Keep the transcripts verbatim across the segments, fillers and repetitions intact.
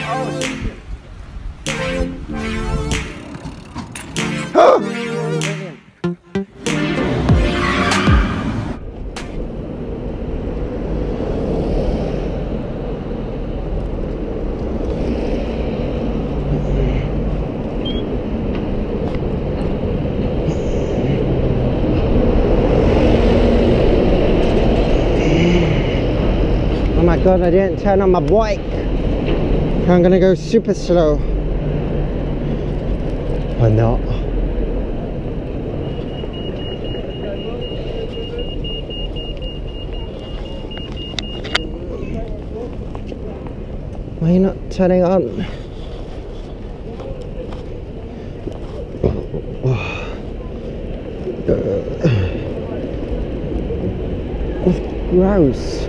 Oh my god, I didn't turn on my bike. I'm gonna go super slow. Or not. Why are you not turning on? That's gross.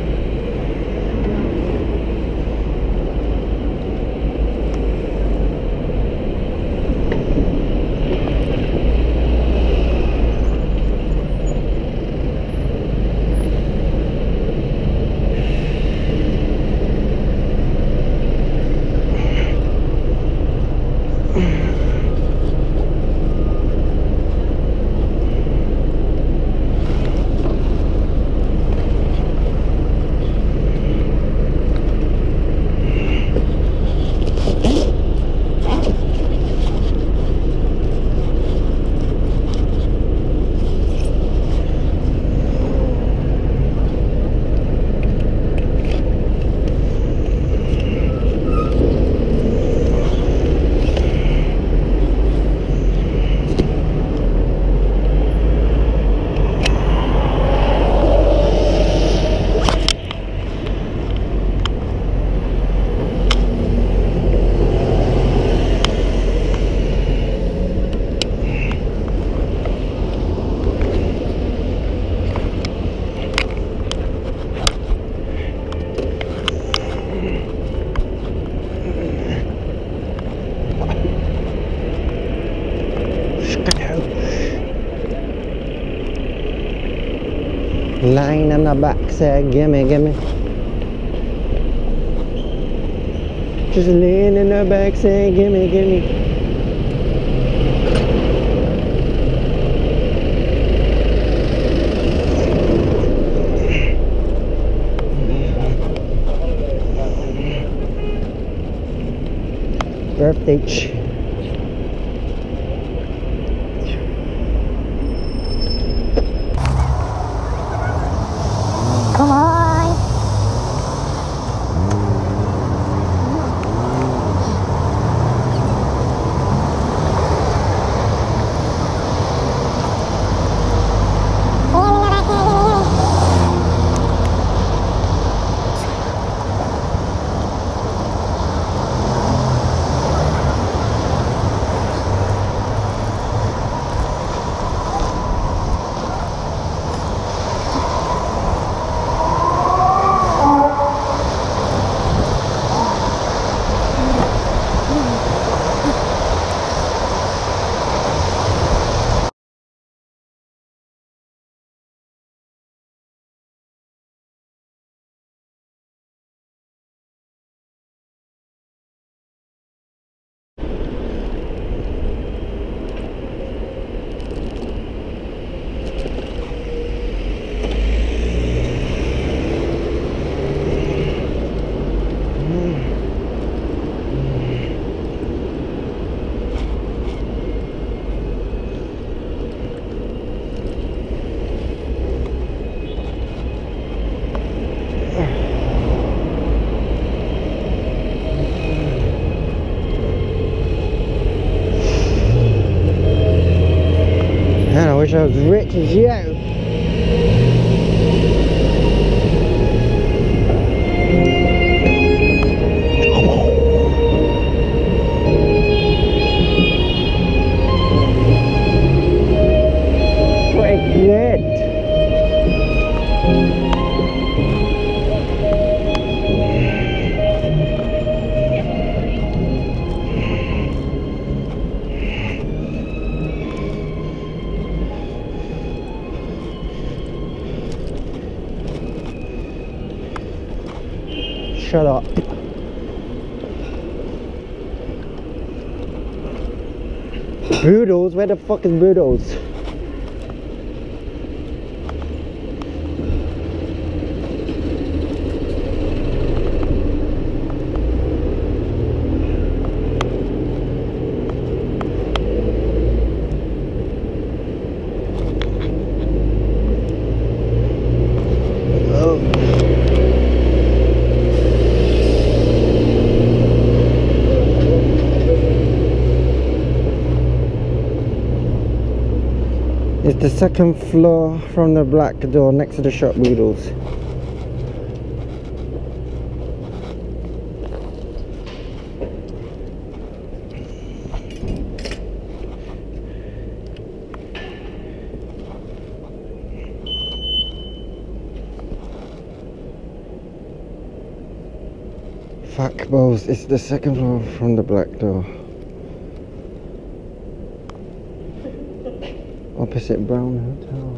Lying on the back said, gimme, gimme. Just laying in the back saying, gimme, gimme. Birthday cheer. Come on! Man, I wish I was rich as you. Pretty good. Shut up. Boodles? Where the fuck is Boodles? It's the second floor from the black door next to the shop Boodles. Fuck balls, it's the second floor from the black door. Opposite Brown Hotel.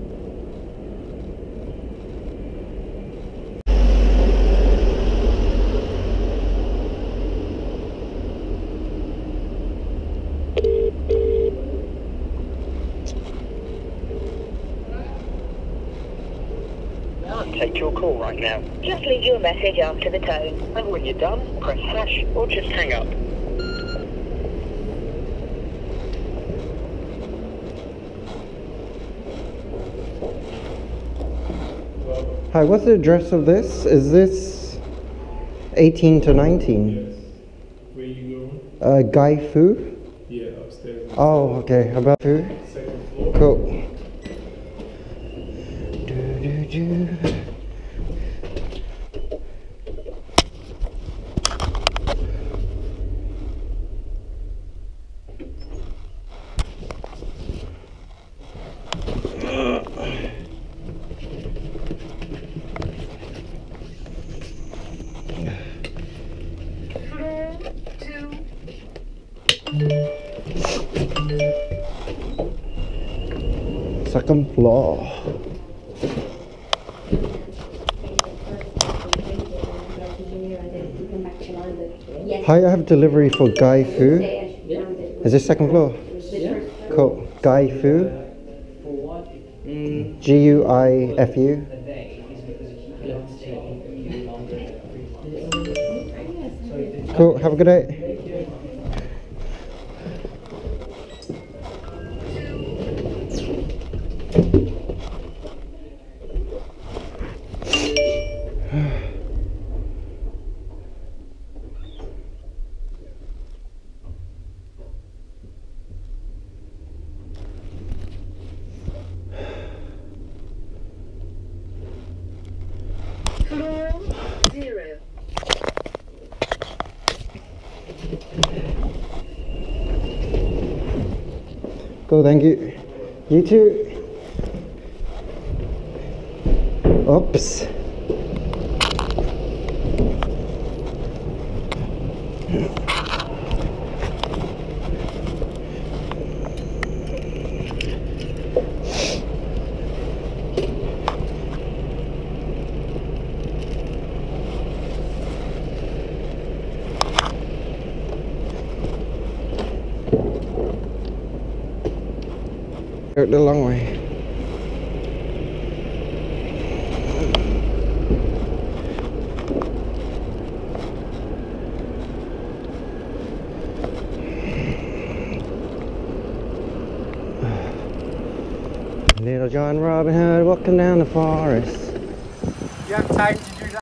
Can't take your call right now. Just leave your message after the tone. And when you're done, press hash or just hang up. Hi, what's the address of this? Is this eighteen to nineteen? Yes. Where you going? Uh, Guy Fu? Yeah, upstairs. Oh, okay. About Fu? Second floor. Cool. Do, do, do. Second floor. Hi, I have delivery for Guy Fu. Is this second floor? Yeah. Cool. Guy Fu. Mm. G U I F U. Cool. Have a good day. Floor zero. Cool, thank you. You too. Oops. Go the long way. Little John Robin Hood walking down the forest. You have time to do that.